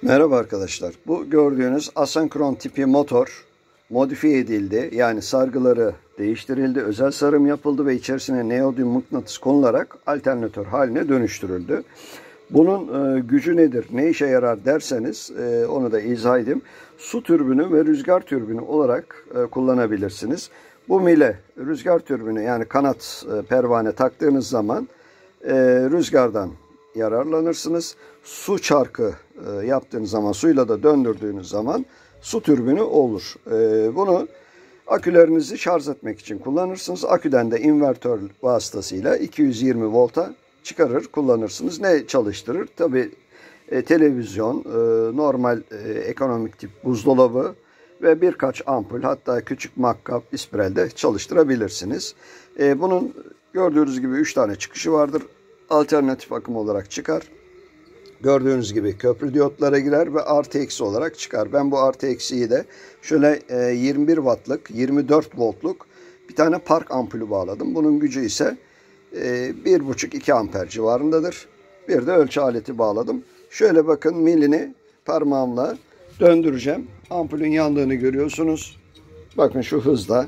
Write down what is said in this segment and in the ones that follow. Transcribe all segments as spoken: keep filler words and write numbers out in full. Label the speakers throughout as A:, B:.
A: Merhaba arkadaşlar. Bu gördüğünüz asenkron tipi motor modifiye edildi. Yani sargıları değiştirildi, özel sarım yapıldı ve içerisine neodyum mıknatıs konularak alternatör haline dönüştürüldü. Bunun e, gücü nedir, ne işe yarar derseniz e, onu da izah edeyim. Su türbünü ve rüzgar türbünü olarak e, kullanabilirsiniz. Bu mile rüzgar türbünü yani kanat e, pervane taktığınız zaman e, rüzgardan yararlanırsınız. Su çarkı e, yaptığınız zaman, suyla da döndürdüğünüz zaman su türbünü olur. E, bunu akülerinizi şarj etmek için kullanırsınız. Aküden de invertör vasıtasıyla iki yüz yirmi volta çıkarır, kullanırsınız. Ne çalıştırır? Tabii e, televizyon, e, normal e, ekonomik tip buzdolabı ve birkaç ampul, hatta küçük makkap, isprelde çalıştırabilirsiniz. E, bunun gördüğünüz gibi üç tane çıkışı vardır. Alternatif akım olarak çıkar. Gördüğünüz gibi köprü diyotlara girer ve artı eksi olarak çıkar. Ben bu artı eksiyi de şöyle yirmi bir wattlık, yirmi dört voltluk bir tane park ampulü bağladım. Bunun gücü ise bir buçuk iki amper civarındadır. Bir de ölçü aleti bağladım. Şöyle bakın, milini parmağımla döndüreceğim. Ampulün yandığını görüyorsunuz. Bakın şu hızla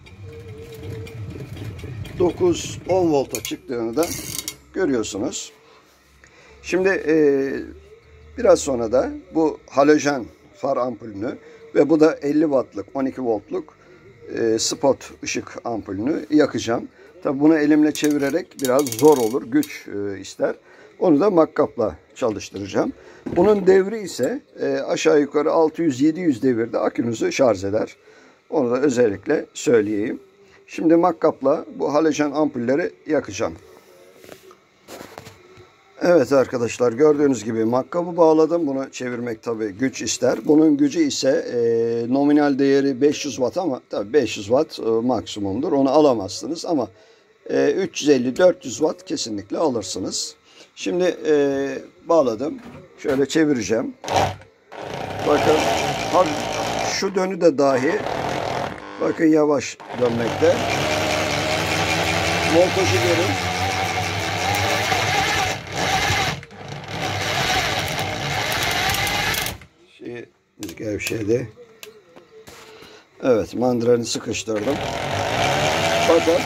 A: dokuz on volta çıktığını da görüyorsunuz. Şimdi e, biraz sonra da bu halojen far ampulünü ve bu da elli wattlık, on iki voltluk e, spot ışık ampulünü yakacağım. Tabi bunu elimle çevirerek biraz zor olur, güç e, ister. Onu da makkapla çalıştıracağım. Bunun devri ise e, aşağı yukarı altı yüz yedi yüz devirde akünüzü şarj eder. Onu da özellikle söyleyeyim. Şimdi makkapla bu halojen ampulleri yakacağım. Evet arkadaşlar, gördüğünüz gibi makkabı bağladım. Bunu çevirmek tabii güç ister. Bunun gücü ise e, nominal değeri beş yüz watt ama tabii beş yüz watt e, maksimumdur. Onu alamazsınız ama e, üç yüz elli dört yüz watt kesinlikle alırsınız. Şimdi e, bağladım. Şöyle çevireceğim. Bakın şu dönü de dahi bakın yavaş dönmekte. Voltajı görün. Gevşedi. Evet, mandalini sıkıştırdım. Bakın.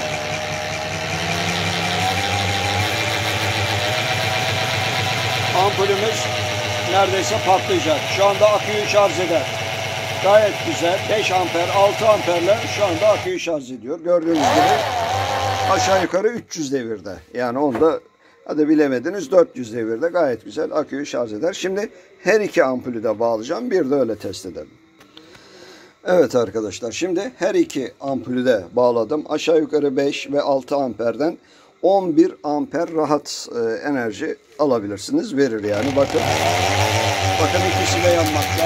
A: Ampulümüz neredeyse patlayacak. Şu anda aküyü şarj eder. Gayet güzel. beş amper, altı amperle şu anda aküyü şarj ediyor. Gördüğünüz gibi aşağı yukarı üç yüz devirde. Yani onda hadi bilemediniz dört yüz devirde gayet güzel aküyü şarj eder. Şimdi her iki ampulü de bağlayacağım. Bir de öyle test edelim. Evet arkadaşlar, şimdi her iki ampulü de bağladım. Aşağı yukarı beş ve altı amperden on bir amper rahat e, enerji alabilirsiniz. Verir yani. Bakın. Bakın ikisi de yanmakta.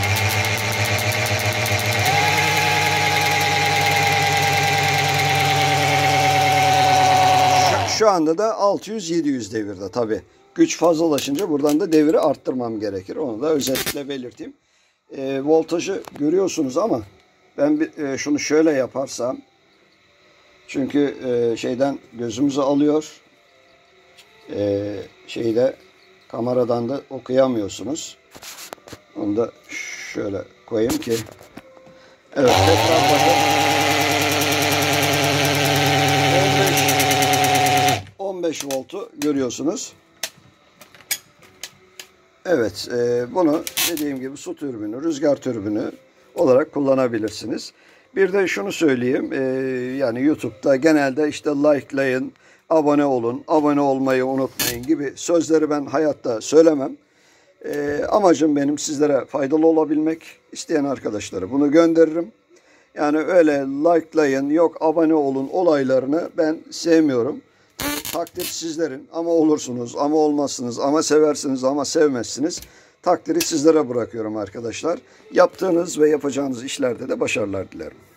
A: Şu anda da altı yüz yedi yüz devirde tabi. Güç fazlalaşınca buradan da deviri arttırmam gerekir. Onu da özellikle belirteyim. E, voltajı görüyorsunuz ama ben bir, e, şunu şöyle yaparsam, çünkü e, şeyden gözümüzü alıyor. E, şeyde kameradan da okuyamıyorsunuz. Onu da şöyle koyayım ki. Evet, tekrar bakın. on beş voltu görüyorsunuz. Evet, e, bunu dediğim gibi su türbünü, rüzgar türbünü olarak kullanabilirsiniz. Bir de şunu söyleyeyim, e, yani YouTube'da genelde işte likelayın, abone olun, abone olmayı unutmayın gibi sözleri ben hayatta söylemem. E, amacım benim sizlere faydalı olabilmek. İsteyen arkadaşlara bunu gönderirim. Yani öyle likelayın, yok abone olun olaylarını ben sevmiyorum. Takdir sizlerin, ama olursunuz ama olmazsınız, ama seversiniz ama sevmezsiniz. Takdiri sizlere bırakıyorum arkadaşlar. Yaptığınız ve yapacağınız işlerde de başarılar dilerim.